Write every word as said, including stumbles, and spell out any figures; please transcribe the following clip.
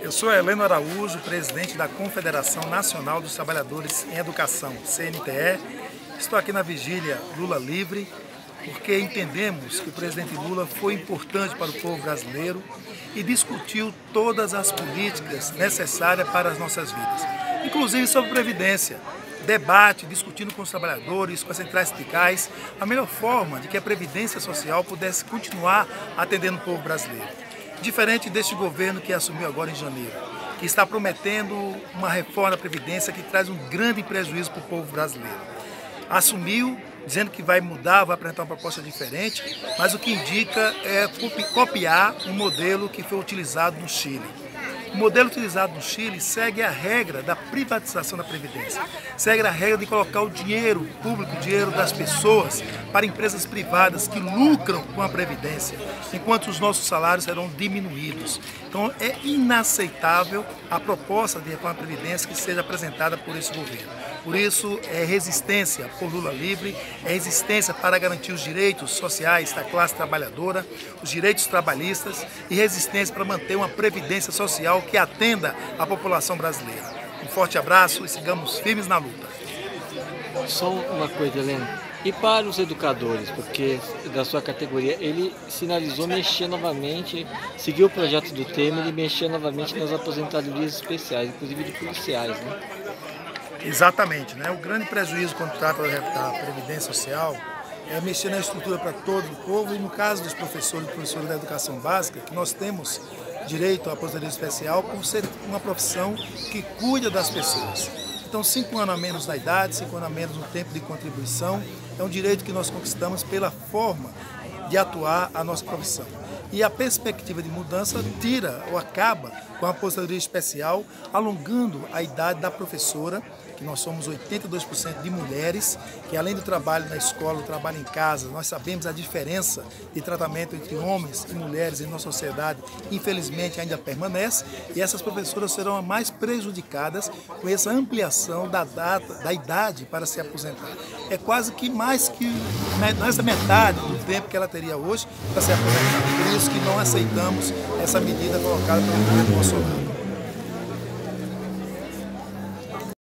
Eu sou Heleno Araújo, presidente da Confederação Nacional dos Trabalhadores em Educação, C N T E. Estou aqui na vigília Lula Livre, porque entendemos que o presidente Lula foi importante para o povo brasileiro e discutiu todas as políticas necessárias para as nossas vidas, inclusive sobre previdência. Debate, discutindo com os trabalhadores, com as centrais sindicais, a melhor forma de que a Previdência Social pudesse continuar atendendo o povo brasileiro. Diferente deste governo que assumiu agora em janeiro, que está prometendo uma reforma da Previdência que traz um grande prejuízo para o povo brasileiro. Assumiu dizendo que vai mudar, vai apresentar uma proposta diferente, mas o que indica é copiar um modelo que foi utilizado no Chile. O modelo utilizado no Chile segue a regra da privatização da Previdência, segue a regra de colocar o dinheiro público, o dinheiro das pessoas, para empresas privadas que lucram com a Previdência, enquanto os nossos salários serão diminuídos. Então é inaceitável a proposta de reforma da Previdência que seja apresentada por esse governo. Por isso é resistência por Lula Livre, é resistência para garantir os direitos sociais da classe trabalhadora, os direitos trabalhistas e resistência para manter uma Previdência Social que atenda a população brasileira. Um forte abraço e sigamos firmes na luta. Só uma coisa, Heleno. E para os educadores, porque da sua categoria, ele sinalizou mexer novamente, seguiu o projeto do Temer e mexer novamente nas aposentadorias especiais, inclusive de policiais, né? Exatamente, né? O grande prejuízo quando trata da Previdência Social é mexer na estrutura para todo o povo e no caso dos professores e professores da educação básica, que nós temos direito à aposentadoria especial por ser uma profissão que cuida das pessoas. Então, cinco anos a menos na idade, cinco anos a menos no tempo de contribuição, é um direito que nós conquistamos pela forma de atuar a nossa profissão. E a perspectiva de mudança tira ou acaba com a aposentadoria especial, alongando a idade da professora, que nós somos oitenta e dois por cento de mulheres, que além do trabalho na escola, do trabalho em casa, nós sabemos a diferença de tratamento entre homens e mulheres em nossa sociedade, infelizmente ainda permanece, e essas professoras serão as mais prejudicadas com essa ampliação da data, da idade para se aposentar. É quase que mais que mais da metade do tempo que ela teria hoje para se aposentar. Por isso que não aceitamos essa medida colocada pelo governo Bolsonaro.